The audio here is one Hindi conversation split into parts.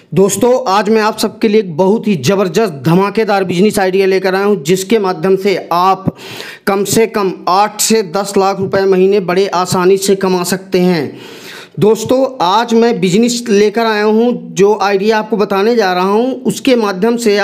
दोस्तों आज मैं आप सबके लिए एक बहुत ही ज़बरदस्त धमाकेदार बिजनेस आइडिया लेकर आया हूं, जिसके माध्यम से आप कम से कम 8 से 10 लाख रुपए महीने बड़े आसानी से कमा सकते हैं। दोस्तों आज मैं बिजनेस लेकर आया हूं, जो आइडिया आपको बताने जा रहा हूं उसके माध्यम से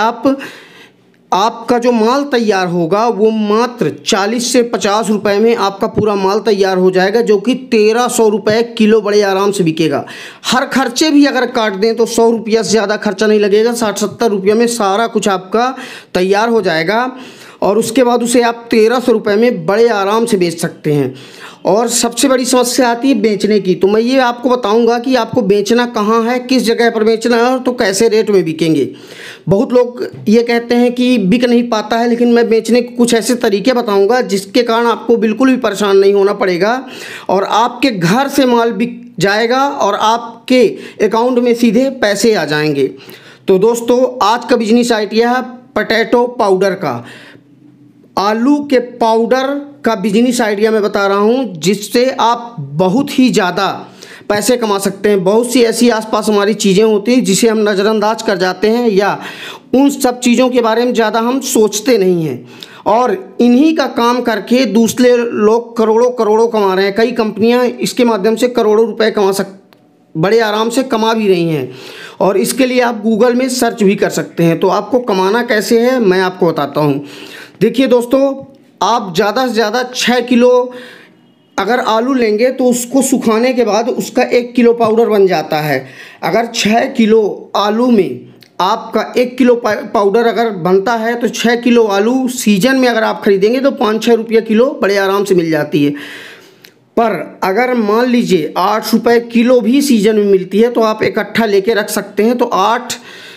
आपका जो माल तैयार होगा वो मात्र 40 से 50 रुपए में आपका पूरा माल तैयार हो जाएगा, जो कि 1300 रुपये किलो बड़े आराम से बिकेगा। हर खर्चे भी अगर काट दें तो 100 रुपया से ज़्यादा खर्चा नहीं लगेगा। 60-70 रुपये में सारा कुछ आपका तैयार हो जाएगा और उसके बाद उसे आप 1300 रुपये में बड़े आराम से बेच सकते हैं। और सबसे बड़ी समस्या आती है बेचने की, तो मैं ये आपको बताऊंगा कि आपको बेचना कहाँ है, किस जगह पर बेचना है और तो कैसे रेट में बिकेंगे। बहुत लोग ये कहते हैं कि बिक नहीं पाता है, लेकिन मैं बेचने के कुछ ऐसे तरीके बताऊंगा जिसके कारण आपको बिल्कुल भी परेशान नहीं होना पड़ेगा और आपके घर से माल बिक जाएगा और आपके अकाउंट में सीधे पैसे आ जाएंगे। तो दोस्तों आज का बिजनेस आइडिया है पोटैटो पाउडर का। आलू के पाउडर का बिजनेस आइडिया मैं बता रहा हूं, जिससे आप बहुत ही ज़्यादा पैसे कमा सकते हैं। बहुत सी ऐसी आसपास हमारी चीज़ें होती हैं जिसे हम नज़रअंदाज कर जाते हैं या उन सब चीज़ों के बारे में ज़्यादा हम सोचते नहीं हैं, और इन्हीं का काम करके दूसरे लोग करोड़ों करोड़ों कमा रहे हैं। कई कंपनियां इसके माध्यम से करोड़ों रुपए बड़े आराम से कमा भी रही हैं, और इसके लिए आप गूगल में सर्च भी कर सकते हैं। तो आपको कमाना कैसे है मैं आपको बताता हूँ। देखिए दोस्तों, आप ज़्यादा से ज़्यादा 6 किलो अगर आलू लेंगे तो उसको सुखाने के बाद उसका 1 किलो पाउडर बन जाता है। अगर 6 किलो आलू में आपका 1 किलो पाउडर अगर बनता है तो 6 किलो आलू सीजन में अगर आप खरीदेंगे तो 5-6 रुपये किलो बड़े आराम से मिल जाती है। पर अगर मान लीजिए 8 रुपये किलो भी सीजन में मिलती है तो आप इकट्ठा लेके रख सकते हैं। तो 8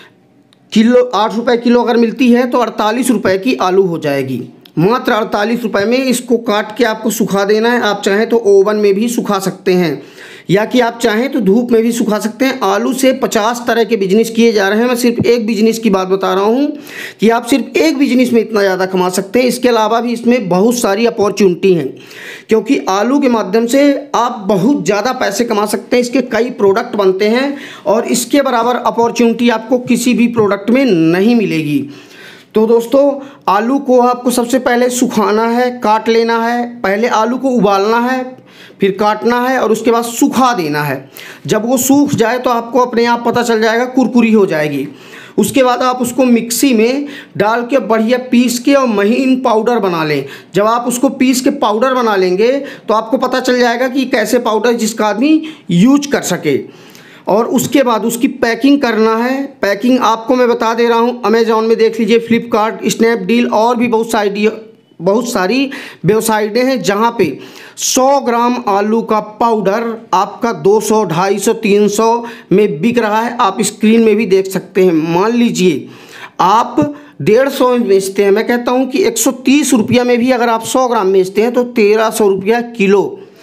रुपये किलो अगर मिलती है तो 48 रुपये की आलू हो जाएगी। मात्र 48 रुपये में इसको काट के आपको सुखा देना है। आप चाहें तो ओवन में भी सुखा सकते हैं या कि आप चाहें तो धूप में भी सुखा सकते हैं। आलू से 50 तरह के बिजनेस किए जा रहे हैं। मैं सिर्फ एक बिजनेस की बात बता रहा हूं कि आप सिर्फ एक बिजनेस में इतना ज़्यादा कमा सकते हैं। इसके अलावा भी इसमें बहुत सारी अपॉर्चुनिटी हैं, क्योंकि आलू के माध्यम से आप बहुत ज़्यादा पैसे कमा सकते हैं। इसके कई प्रोडक्ट बनते हैं और इसके बराबर अपॉर्चुनिटी आपको किसी भी प्रोडक्ट में नहीं मिलेगी। तो दोस्तों आलू को आपको सबसे पहले सुखाना है, काट लेना है। पहले आलू को उबालना है, फिर काटना है और उसके बाद सुखा देना है। जब वो सूख जाए तो आपको अपने आप पता चल जाएगा, कुरकुरी हो जाएगी। उसके बाद आप उसको मिक्सी में डाल के बढ़िया पीस के और महीन पाउडर बना लें। जब आप उसको पीस के पाउडर बना लेंगे तो आपको पता चल जाएगा कि कैसे पाउडर जिसका आदमी यूज कर सके। और उसके बाद उसकी पैकिंग करना है। पैकिंग आपको मैं बता दे रहा हूँ, अमेज़ॉन में देख लीजिए, फ्लिपकार्ट, स्नैपडील और भी बहुत सारी वेबसाइटें हैं जहाँ पे 100 ग्राम आलू का पाउडर आपका 200, 250, 300 में बिक रहा है। आप स्क्रीन में भी देख सकते हैं। मान लीजिए आप 150 में बेचते हैं, मैं कहता हूँ कि 130 रुपया में भी अगर आप 100 ग्राम बेचते हैं तो 1300 रुपया किलो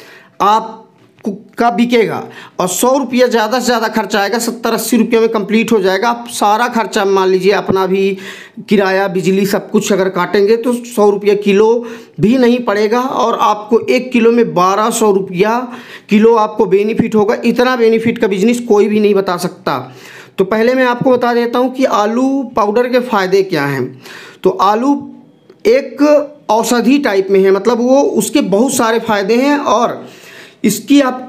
आप का बिकेगा। और 100 रुपया ज़्यादा से ज़्यादा खर्चा आएगा, 70-80 रुपये में कंप्लीट हो जाएगा। आप सारा खर्चा मान लीजिए अपना भी, किराया, बिजली सब कुछ अगर काटेंगे तो 100 रुपये किलो भी नहीं पड़ेगा और आपको 1 किलो में 1200 रुपया किलो आपको बेनिफिट होगा। इतना बेनिफिट का बिजनेस कोई भी नहीं बता सकता। तो पहले मैं आपको बता देता हूँ कि आलू पाउडर के फ़ायदे क्या हैं। तो आलू एक औषधि टाइप में है, मतलब वो उसके बहुत सारे फ़ायदे हैं और इसकी आप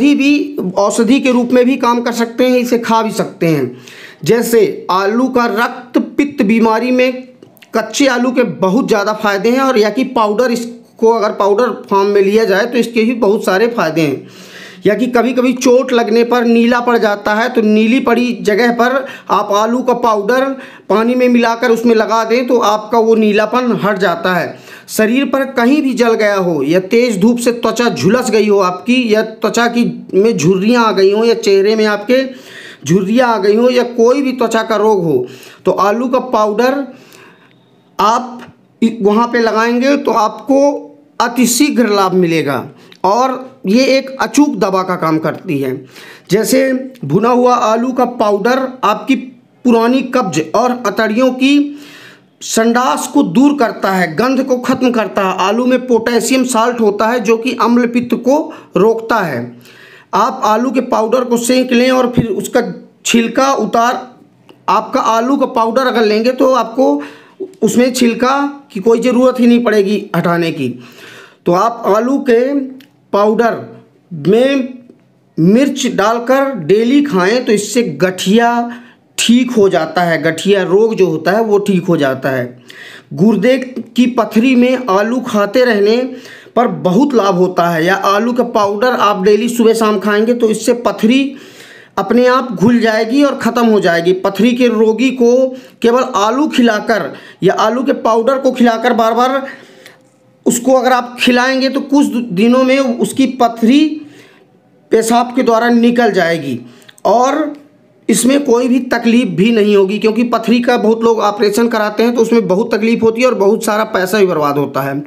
औषधि के रूप में भी काम कर सकते हैं, इसे खा भी सकते हैं। जैसे आलू का रक्त पित्त बीमारी में कच्चे आलू के बहुत ज़्यादा फायदे हैं, और या कि पाउडर, इसको अगर पाउडर फॉर्म में लिया जाए तो इसके भी बहुत सारे फायदे हैं। या कि कभी कभी चोट लगने पर नीला पड़ जाता है तो नीली पड़ी जगह पर आप आलू का पाउडर पानी में मिलाकर उसमें लगा दें तो आपका वो नीलापन हट जाता है। शरीर पर कहीं भी जल गया हो या तेज़ धूप से त्वचा झुलस गई हो आपकी, या त्वचा की में झुर्रियाँ आ गई हो, या चेहरे में आपके झुर्रियाँ आ गई हो, या कोई भी त्वचा का रोग हो, तो आलू का पाउडर आप वहाँ पे लगाएंगे तो आपको अतिशीघ्र लाभ मिलेगा। और ये एक अचूक दवा का काम करती है। जैसे भुना हुआ आलू का पाउडर आपकी पुरानी कब्ज और अतड़ियों की संडास को दूर करता है, गंध को खत्म करता है। आलू में पोटेशियम साल्ट होता है जो कि अम्ल पित्त को रोकता है। आप आलू के पाउडर को सेंक लें और फिर उसका छिलका उतार, आपका आलू का पाउडर अगर लेंगे तो आपको उसमें छिलका की कोई ज़रूरत ही नहीं पड़ेगी हटाने की। तो आप आलू के पाउडर में मिर्च डालकर डेली खाएं तो इससे गठिया ठीक हो जाता है, गठिया रोग जो होता है वो ठीक हो जाता है। गुर्दे की पथरी में आलू खाते रहने पर बहुत लाभ होता है, या आलू का पाउडर आप डेली सुबह शाम खाएंगे तो इससे पथरी अपने आप घुल जाएगी और ख़त्म हो जाएगी। पथरी के रोगी को केवल आलू खिलाकर या आलू के पाउडर को खिलाकर बार बार उसको अगर आप खिलाएंगे तो कुछ दिनों में उसकी पथरी पेशाब के द्वारा निकल जाएगी और इसमें कोई भी तकलीफ़ भी नहीं होगी, क्योंकि पथरी का बहुत लोग ऑपरेशन कराते हैं तो उसमें बहुत तकलीफ़ होती है और बहुत सारा पैसा भी बर्बाद होता है।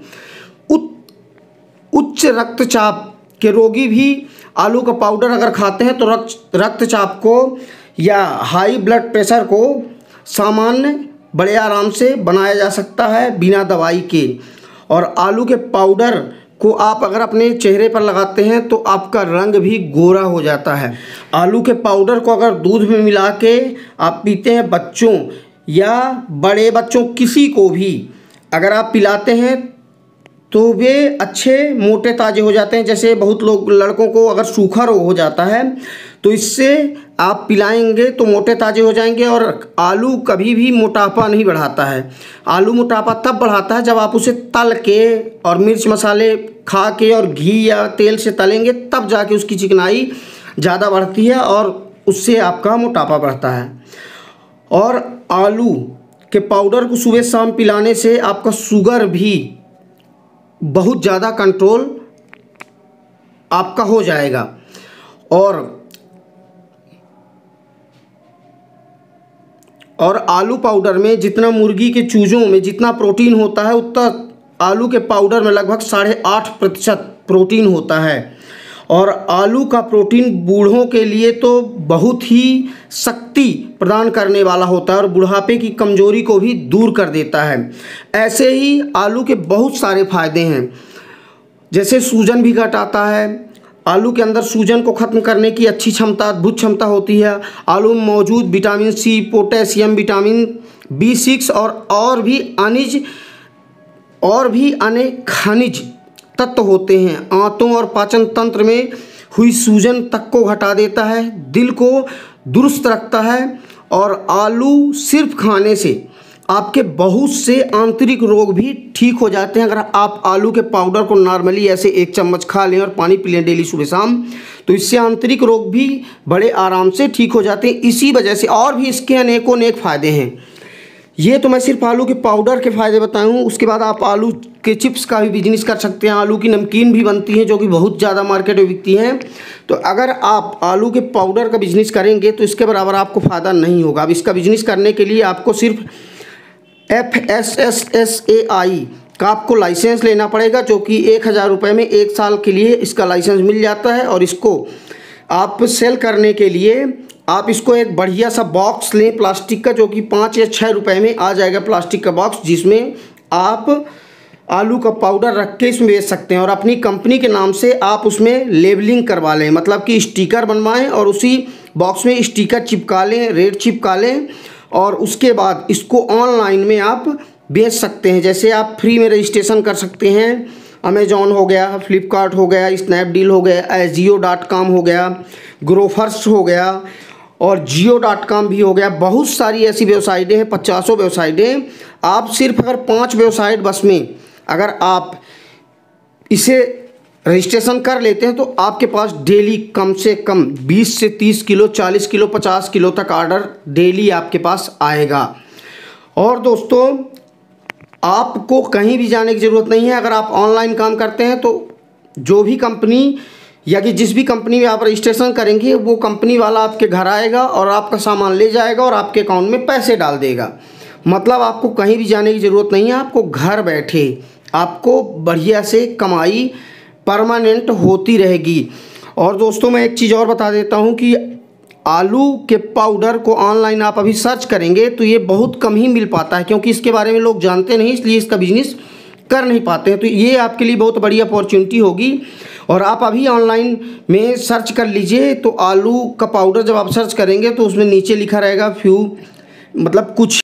उच्च रक्तचाप के रोगी भी आलू का पाउडर अगर खाते हैं तो रक्तचाप को या हाई ब्लड प्रेशर को सामान्य बड़े आराम से बनाया जा सकता है बिना दवाई के। और आलू के पाउडर को आप अगर अपने चेहरे पर लगाते हैं तो आपका रंग भी गोरा हो जाता है। आलू के पाउडर को अगर दूध में मिला के आप पीते हैं, बच्चों या बड़े बच्चों किसी को भी अगर आप पिलाते हैं तो वे अच्छे मोटे ताजे हो जाते हैं। जैसे बहुत लोग लड़कों को अगर सूखा रोग हो जाता है तो इससे आप पिलाएंगे तो मोटे ताजे हो जाएंगे। और आलू कभी भी मोटापा नहीं बढ़ाता है, आलू मोटापा तब बढ़ाता है जब आप उसे तल के और मिर्च मसाले खा के और घी या तेल से तलेंगे, तब जाके उसकी चिकनाई ज़्यादा बढ़ती है और उससे आपका मोटापा बढ़ता है। और आलू के पाउडर को सुबह शाम पिलाने से आपका शुगर भी बहुत ज़्यादा कंट्रोल आपका हो जाएगा। और आलू पाउडर में जितना मुर्गी के चूज़ों में जितना प्रोटीन होता है उतना आलू के पाउडर में लगभग 8.5% प्रोटीन होता है। और आलू का प्रोटीन बूढ़ों के लिए तो बहुत ही शक्ति प्रदान करने वाला होता है और बुढ़ापे की कमजोरी को भी दूर कर देता है। ऐसे ही आलू के बहुत सारे फायदे हैं, जैसे सूजन भी घटाता है। आलू के अंदर सूजन को ख़त्म करने की अच्छी क्षमता, अद्भुत क्षमता होती है। आलू में मौजूद vitamin C, potassium, vitamin B6 और भी अनेक खनिज तत्व होते हैं। आंतों और पाचन तंत्र में हुई सूजन तक को घटा देता है, दिल को दुरुस्त रखता है। और आलू सिर्फ खाने से आपके बहुत से आंतरिक रोग भी ठीक हो जाते हैं। अगर आप आलू के पाउडर को नॉर्मली ऐसे 1 चम्मच खा लें और पानी पी लें डेली सुबह शाम, तो इससे आंतरिक रोग भी बड़े आराम से ठीक हो जाते हैं। इसी वजह से और भी इसके अनेक फ़ायदे हैं। ये तो मैं सिर्फ आलू के पाउडर के फ़ायदे बताऊँ। उसके बाद आप आलू के चिप्स का भी बिजनेस कर सकते हैं। आलू की नमकीन भी बनती है जो कि बहुत ज़्यादा मार्केट में बिकती हैं। तो अगर आप आलू के पाउडर का बिजनेस करेंगे तो इसके बराबर आपको फ़ायदा नहीं होगा। अब इसका बिजनेस करने के लिए आपको सिर्फ FSSAI का आपको लाइसेंस लेना पड़ेगा, जो कि 1000 रुपये में 1 साल के लिए इसका लाइसेंस मिल जाता है। और इसको आप सेल करने के लिए आप इसको एक बढ़िया सा बॉक्स लें प्लास्टिक का, जो कि 5 या 6 रुपये में आ जाएगा प्लास्टिक का बॉक्स, जिसमें आप आलू का पाउडर रख के इसमें बेच सकते हैं। और अपनी कंपनी के नाम से आप उसमें लेबलिंग करवा लें, मतलब कि स्टिकर बनवाएं और उसी बॉक्स में स्टिकर चिपका लें, रेट चिपका लें। और उसके बाद इसको ऑनलाइन में आप बेच सकते हैं। जैसे आप फ्री में रजिस्ट्रेशन कर सकते हैं, अमेजॉन हो गया, फ्लिपकार्ट हो गया, स्नैपडील हो गया, Ajio.com हो गया, ग्रोफर्स हो गया और Jio.com भी हो गया। बहुत सारी ऐसी वेबसाइटें हैं, 50 वेबसाइटें। आप सिर्फ अगर 5 वेबसाइट बस में अगर आप इसे रजिस्ट्रेशन कर लेते हैं तो आपके पास डेली कम से कम 20 से 30 किलो, 40 किलो, 50 किलो तक ऑर्डर डेली आपके पास आएगा। और दोस्तों, आपको कहीं भी जाने की ज़रूरत नहीं है। अगर आप ऑनलाइन काम करते हैं तो जो भी कंपनी या कि जिस भी कंपनी में आप रजिस्ट्रेशन करेंगे वो कंपनी वाला आपके घर आएगा और आपका सामान ले जाएगा और आपके अकाउंट में पैसे डाल देगा। मतलब आपको कहीं भी जाने की ज़रूरत नहीं है। आपको घर बैठे आपको बढ़िया से कमाई परमानेंट होती रहेगी। और दोस्तों, मैं एक चीज़ और बता देता हूँ कि आलू के पाउडर को ऑनलाइन आप अभी सर्च करेंगे तो ये बहुत कम ही मिल पाता है, क्योंकि इसके बारे में लोग जानते नहीं, इसलिए इसका बिजनेस कर नहीं पाते हैं। तो ये आपके लिए बहुत बड़ी अपॉर्चुनिटी होगी। और आप अभी ऑनलाइन में सर्च कर लीजिए, तो आलू का पाउडर जब आप सर्च करेंगे तो उसमें नीचे लिखा रहेगा फ्यू, मतलब कुछ